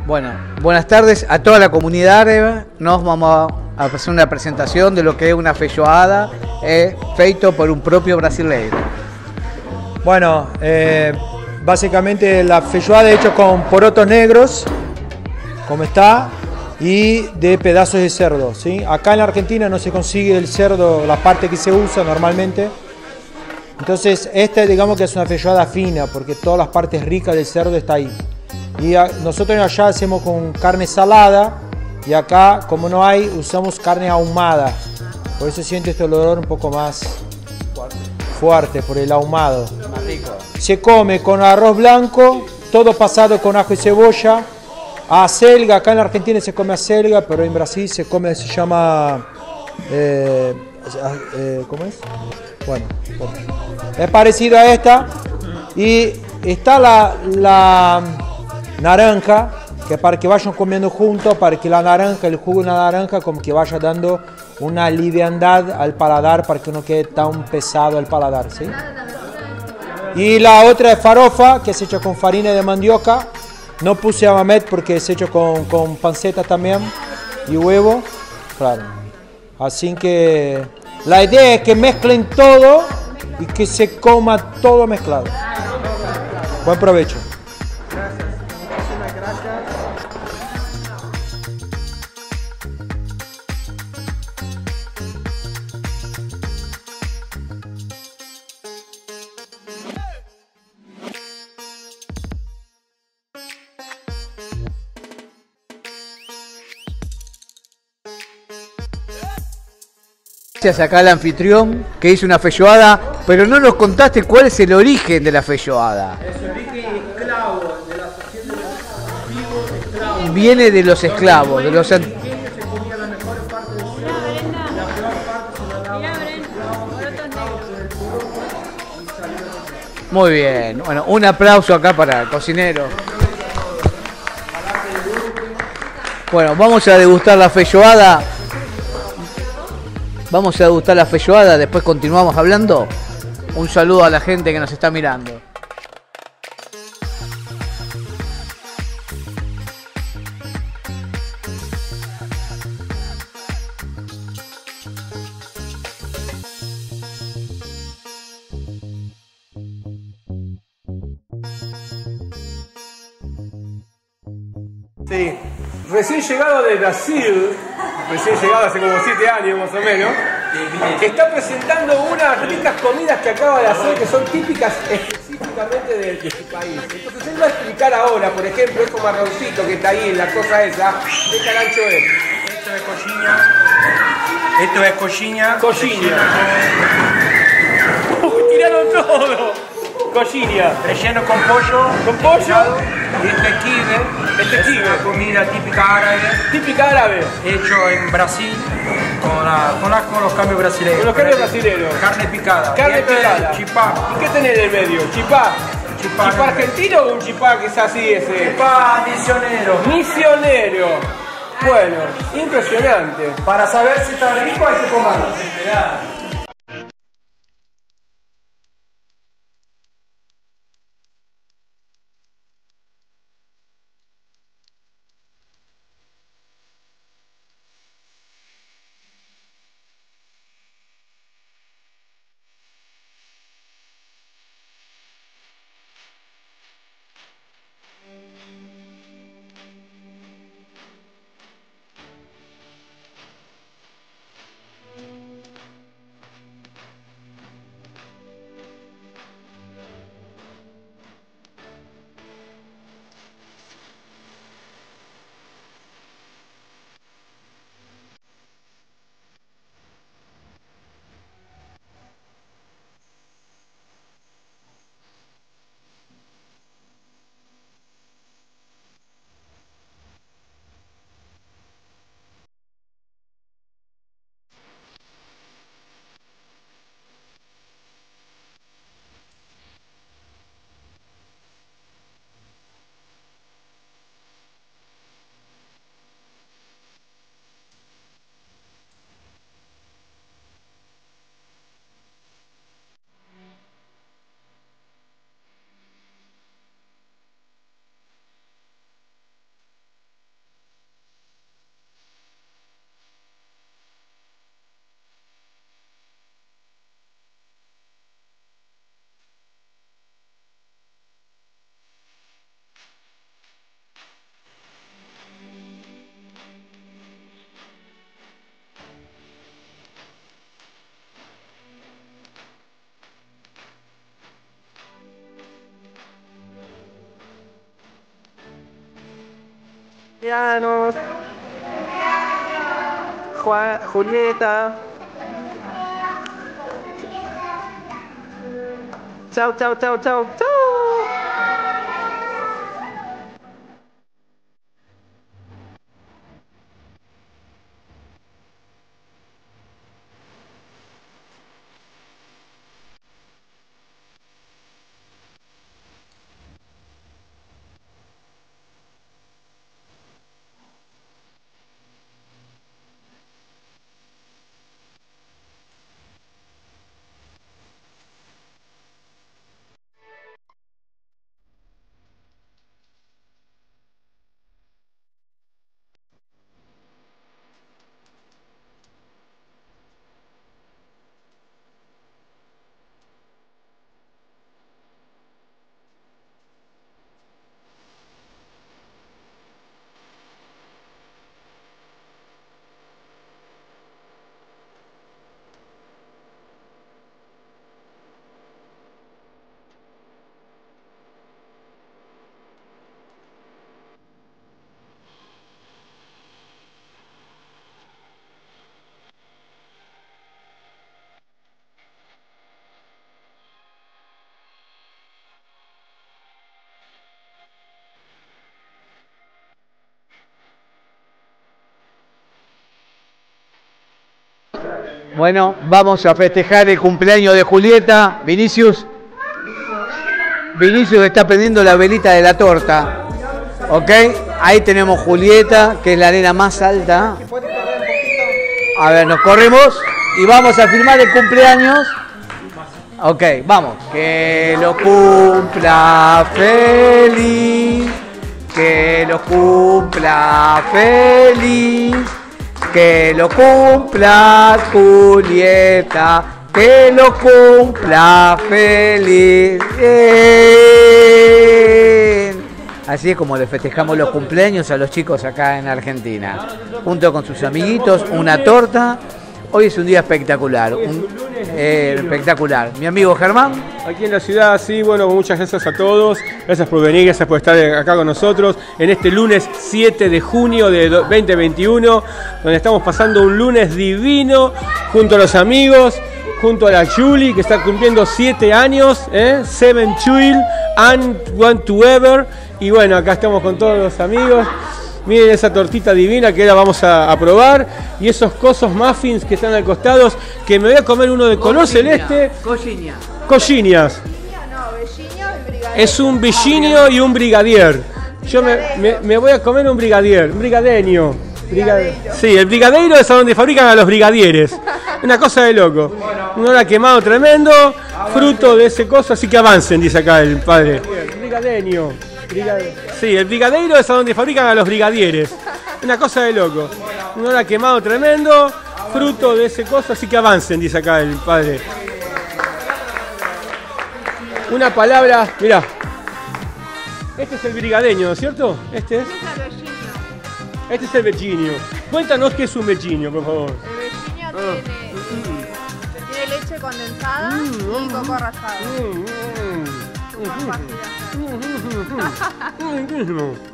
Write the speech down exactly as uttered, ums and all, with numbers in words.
Bueno, buenas tardes a toda la comunidad árabe. Nos vamos a hacer una presentación de lo que es una feijoada eh, feito por un propio brasileiro. Bueno, eh, básicamente la feijoada es hecha con porotos negros, como está, y de pedazos de cerdo, ¿sí? Acá en la Argentina no se consigue el cerdo, la parte que se usa normalmente. Entonces esta digamos que es una feijoada fina, porque todas las partes ricas del cerdo está ahí. Y a, nosotros allá hacemos con carne salada, y acá como no hay, usamos carne ahumada. Por eso siente este olor un poco más fuerte, fuerte por el ahumado. Más rico. Se come con arroz blanco, todo pasado con ajo y cebolla. Acelga, acá en la Argentina se come acelga, pero en Brasil se come, se llama... Eh, eh, ¿Cómo es? Bueno, es parecido a esta. Y está la, la naranja, que para que vayan comiendo juntos, para que la naranja, el jugo de la naranja, como que vaya dando una liviandad al paladar, para que no quede tan pesado el paladar, ¿sí? Y la otra es farofa, que es hecha con farina de mandioca. No puse amamet porque es hecho con, con panceta también y huevo, claro. Así que la idea es que mezclen todo y que se coma todo mezclado. Buen provecho. Gracias acá al anfitrión que hizo una feijoada, pero no nos contaste cuál es el origen de la feijoada. Es el origen esclavo de la sociedad de los vivos esclavos. Viene de los esclavos, de los Se comía la mejor parte del cerdo, la peor parte se la daba a los esclavos, los esclavos por el poroto y salieron. Muy bien, bueno, un aplauso acá para el cocinero. Bueno, vamos a degustar la feijoada. Vamos a degustar la feijoada, después continuamos hablando. Un saludo a la gente que nos está mirando. Sí, recién llegado de Brasil, recién llegado hace como siete años más o menos, que está presentando unas ricas comidas que acaba de hacer que son típicas específicamente de, de su país. Entonces él va a explicar ahora, por ejemplo, este marroncito que está ahí en la cosa esa, ¿qué carancho es? Esto es coxinha. Esto es coxinha. Coxinha. Uy, tiraron todo. Coxinha. Relleno con pollo. ¿Con pollo? Y este es kibe. Este es kibe. una comida típica árabe. Típica árabe. Hecho en Brasil con, la, con, la, con los cambios brasileños. Con los cambios brasileños. Carne picada. Carne y este picada. es chipá. ¿Y qué tenés en el medio? ¿Chipá? Chipá, ¿Chipá argentino o un chipá que es así ese? Chipá misionero. Misionero. Bueno, impresionante. Para saber si está rico hay que comerlo. Cumpleaños. Juan, Julieta. Chau, chau, chau, chau, chau. Bueno, vamos a festejar el cumpleaños de Julieta. Vinicius. Vinicius está prendiendo la velita de la torta. Ok, ahí tenemos Julieta, que es la nena más alta. A ver, nos corremos y vamos a firmar el cumpleaños. Ok, vamos. Que lo cumpla feliz. Que lo cumpla feliz. Que lo cumpla Julieta, que lo cumpla feliz. Bien. Así es como le festejamos los cumpleaños a los chicos acá en Argentina. Junto con sus amiguitos, una torta. Hoy es un día espectacular, un, eh, espectacular. Mi amigo Germán. Aquí en la ciudad, sí, bueno, muchas gracias a todos. Gracias por venir, gracias por estar acá con nosotros en este lunes siete de junio de veinte veintiuno, donde estamos pasando un lunes divino junto a los amigos, junto a la Julie, que está cumpliendo siete años, ¿eh? Seven Chill and One to Ever. Y bueno, acá estamos con todos los amigos. Miren esa tortita divina que ahora vamos a, a probar. Y esos cosos muffins que están al costado, que me voy a comer uno de color celeste. Cochiña. Cochiñas. Es un villinio y un brigadier. Yo me, me, me voy a comer un brigadier, un brigadeño. Brigadeiro. Sí, el brigadeiro es a donde fabrican a los brigadieres. Una cosa de loco. Un hora quemado tremendo, fruto de ese coso, así que avancen, dice acá el padre. Brigadeño. Sí, el brigadeiro es a donde fabrican a los brigadieres. Una cosa de loco. Un hora quemado tremendo, fruto de ese coso, así que avancen, dice acá el padre. Una palabra, mirá. Este es el brigadeño, ¿no es cierto? Este es. Este es el vecino. Cuéntanos qué es un vecino, por favor. El vecino ah. tiene, tiene leche condensada mm, y coco rallado. Mm, mm, mm, mm, mm, mm, mm, mm, mm, mm, mm, mm, mm, mm, mm,